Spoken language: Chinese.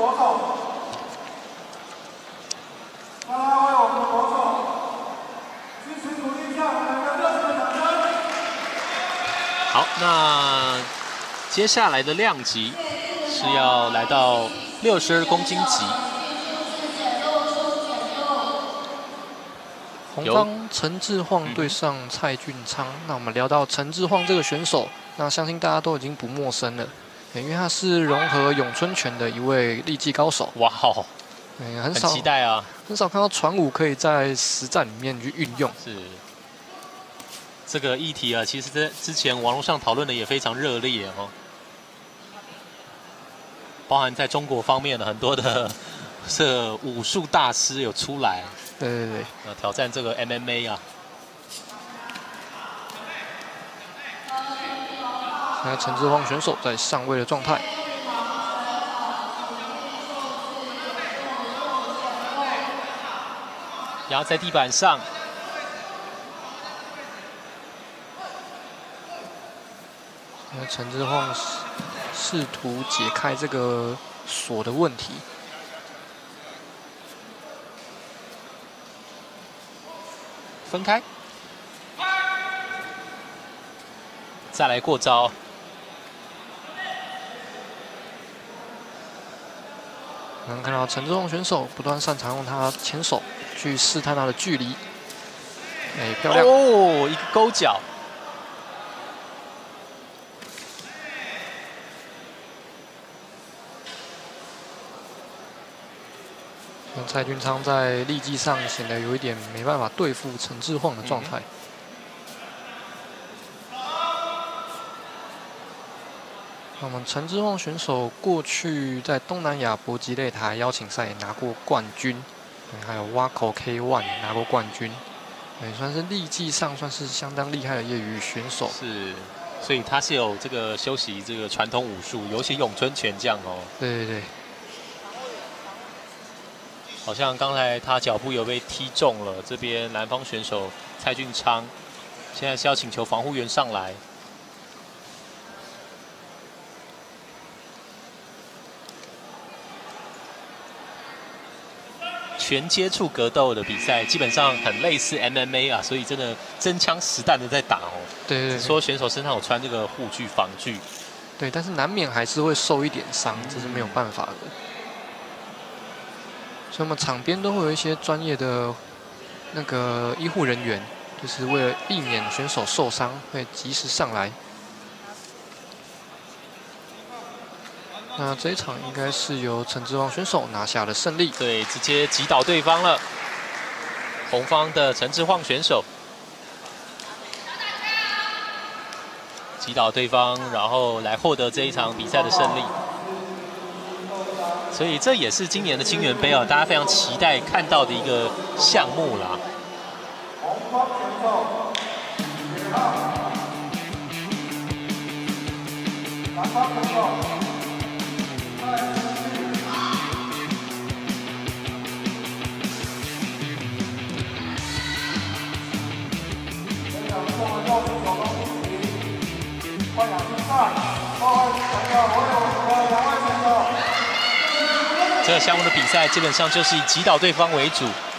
好，那接下来的量级是要来到62公斤级。 红方陈志晃对上蔡俊昌。那我们聊到陈志晃这个选手，那相信大家都已经不陌生了，因为他是融合咏春拳的一位力技高手。 哇哦， 很少期待啊， 很少看到传武可以在实战里面去运用。 是。 这个议题啊，其实在之前网络上讨论的也非常热烈哦，包含在中国方面的很多的这武术大师有出来， 对， 挑战这个 MMA 啊。 现在陈志晃选手在上位的状态， 压在地板上。 陈志晃试图解开这个锁的问题， 分开，再来过招。 能看到陈志晃选手不断擅长用他前手去试探他的距离，漂亮哦，一个勾脚。 蔡俊昌在力技上显得有一点没办法对付陈志晃的状态。那我们陈志晃选手过去在东南亚搏击擂台邀请赛拿过冠军，还有挖口 K1 拿过冠军，也算是力技上算是相当厉害的业余选手。 是，所以他是有这个修习这个传统武术，尤其咏春拳这样哦。 对。 好像刚才他脚步有被踢中了，这边南方选手蔡俊昌现在是要请求防护员上来。全接触格斗的比赛基本上很类似 MMA 啊，所以真的真枪实弹的在打哦。 对。 说选手身上有穿这个护具防具。 对，但是难免还是会受一点伤，这是没有办法的。 所以我们场边都会有一些专业的那个医护人员，就是为了避免选手受伤，会及时上来。那这一场应该是由陈志晃选手拿下了胜利， 对，直接击倒对方了。红方的陈志晃选手击倒对方，然后来获得这一场比赛的胜利。 所以这也是今年的金元杯啊，大家非常期待看到的一个项目啦。这个项目的比赛基本上就是以击倒对方为主，